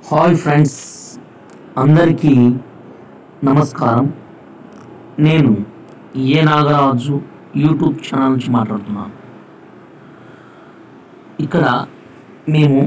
Hi friends, అందరికీ నమస్కారం. నేను ఏ నాగరాజు యూట్యూబ్ ఛానల్ నుంచి మాట్లాడుతున్నాను. ఇక్కడ మేము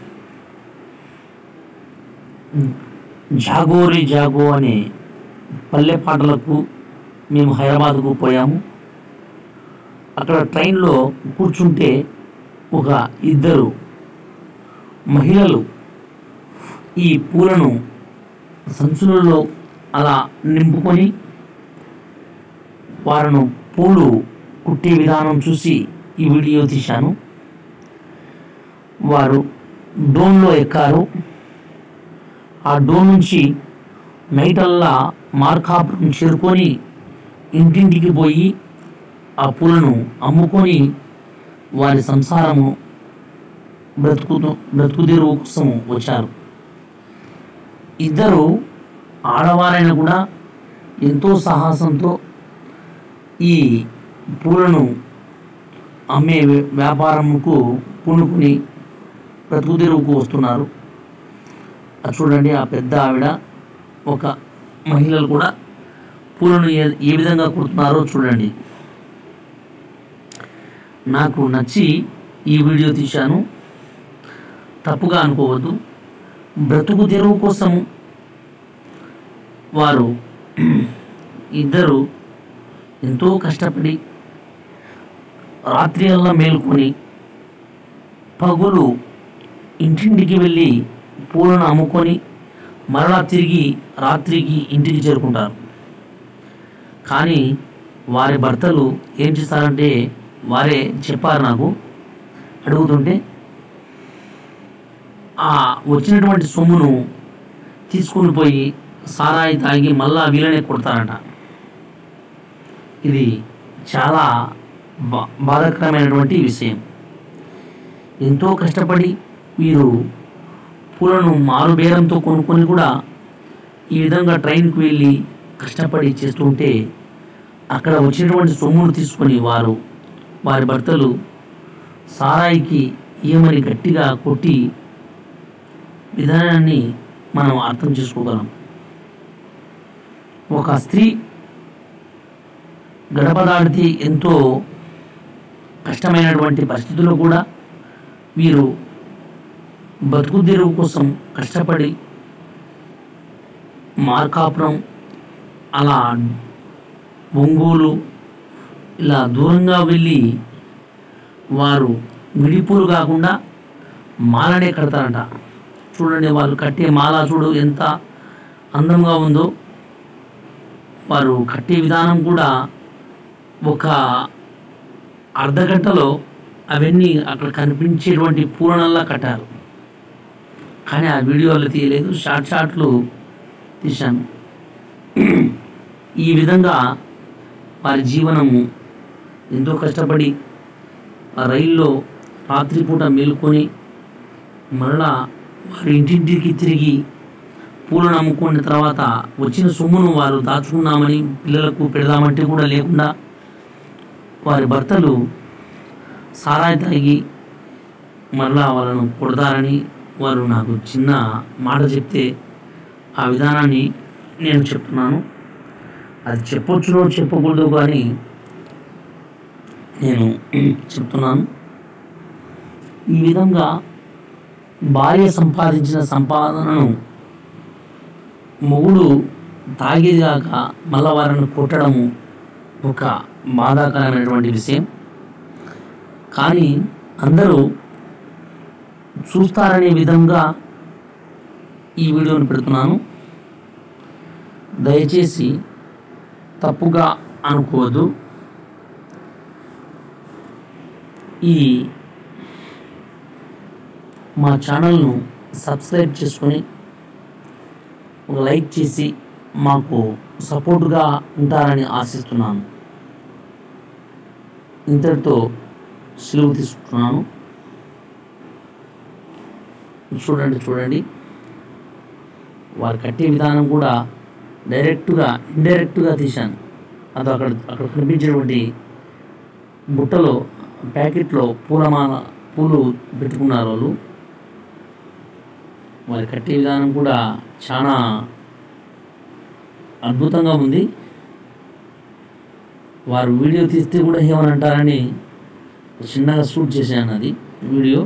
జాగోరి జాగో అనే పల్లె పాటలకు మేము హైదరాబాద్కు పోయాము. అక్కడ ట్రైన్లో కూర్చుంటే ఒక ఇద్దరు మహిళలు ఈ పూలను సంచులలో అలా నింపుకొని వారిని పూలు కుట్టే విధానం చూసి ఈ వీడియో తీశాను. వారు డోన్లో ఎక్కారు. ఆ డోన్ నుంచి నైటల్లా మార్కాపురం చేరుకొని ఇంటింటికి పోయి ఆ పూలను అమ్ముకొని వారి సంసారము బ్రతుకుదెరువు కోసం వచ్చారు. ఇద్దరు ఆడవారైన కూడా ఎంతో సాహసంతో ఈ పూలను అమ్మే వ్యాపారంకు పూనుకుని బ్రతుకుదెరువుకు వస్తున్నారు. చూడండి, ఆ పెద్ద ఆవిడ, ఒక మహిళలు కూడా పూలను ఏ విధంగా కుడుతున్నారో చూడండి. నాకు నచ్చి ఈ వీడియో తీశాను, తప్పుగా అనుకోవద్దు. బ్రతుకు తెరువు కోసం వారు ఇద్దరు ఎంతో కష్టపడి రాత్రి అల్లా మేల్కొని పగులు ఇంటింటికి వెళ్ళి పూలను అమ్ముకొని మరలా తిరిగి రాత్రికి ఇంటికి చేరుకుంటారు. కానీ వారి భర్తలు ఏం చేస్తారంటే, వారే చెప్పారు నాకు అడుగుతుంటే, ఆ వచ్చినటువంటి సొమ్మును తీసుకుని పోయి సారాయి తాగి మళ్ళా వీళ్ళనే కొడతారట. ఇది చాలా బాధాకరమైనటువంటి విషయం. ఎంతో కష్టపడి వీరు పూలను మారుబేరంతో కొనుక్కొని కూడా ఈ విధంగా ట్రైన్కి వెళ్ళి కష్టపడి చేస్తుంటే, అక్కడ వచ్చినటువంటి సొమ్మును తీసుకొని వారి భర్తలు సారాయికి ఏమని గట్టిగా కొట్టి విధానాన్ని మనం అర్థం చేసుకోగలం. ఒక స్త్రీ గడప దాటితే ఎంతో కష్టమైనటువంటి పరిస్థితుల్లో కూడా వీరు బతుకుదెరువు కోసం కష్టపడి మార్కాపురం, అలా ఒంగోలు ఇలా దూరంగా వెళ్ళి వారు విడిపూలు కాకుండా మాలనే కడతారంట. చూడండి, వాళ్ళు కట్టే మాల చూడు ఎంత అందంగా ఉందో. వారు కట్టే విధానం కూడా ఒక అర్ధ గంటలో అవన్నీ అక్కడ కనిపించేటువంటి పూలనల్లా కట్టారు. కానీ ఆ వీడియోలు తీయలేదు, షార్ట్లు తీశాను. ఈ విధంగా వారి జీవనము ఎంతో కష్టపడి ఆ రైల్లో రాత్రిపూట మేలుకొని మరలా వారి ఇంటింటికి తిరిగి పూలను అమ్ముకున్న తర్వాత వచ్చిన సొమ్మును వారు దాచుకున్నామని పిల్లలకు పెడదామంటే కూడా లేకుండా వారి భర్తలు సారాయి తాగి మరలా వాళ్ళను కొడతారని వారు నాకు చిన్న మాట చెప్తే ఆ విధానాన్ని నేను చెప్తున్నాను. అది చెప్పొచ్చునో చెప్పకూడదు కానీ నేను చెప్తున్నాను. ఈ విధంగా భార్య సంపాదించిన సంపాదనను మొగుడు తాగేదాక మళ్ళా వారిని కొట్టడము ఒక బాధాకరమైనటువంటి విషయం. కానీ అందరూ చూస్తారనే విధంగా ఈ వీడియోని పెడుతున్నాను. దయచేసి తప్పుగా అనుకోవద్దు. ఈ మా ఛానల్ను సబ్స్క్రైబ్ చేసుకొని ఒక లైక్ చేసి మాకు సపోర్టుగా ఉంటారని ఆశిస్తున్నాను. ఇంతటితో సెలవు తీసుకుంటున్నాను. చూడండి, వారు కట్టే విధానం కూడా ఇండైరెక్ట్గా తీశాను. అది అక్కడ కనిపించేటువంటి బుట్టలో ప్యాకెట్లో పూలు పెట్టుకున్నారు వాళ్ళు. వారి కట్టే విధానం కూడా చాలా అద్భుతంగా ఉంది. వారు వీడియో తీస్తే కూడా ఏమని అంటారని చిన్నగా షూట్ చేశాను అది వీడియో.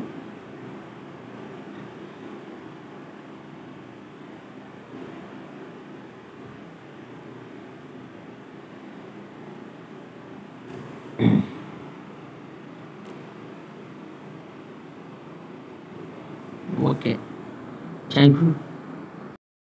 Okay, thank you.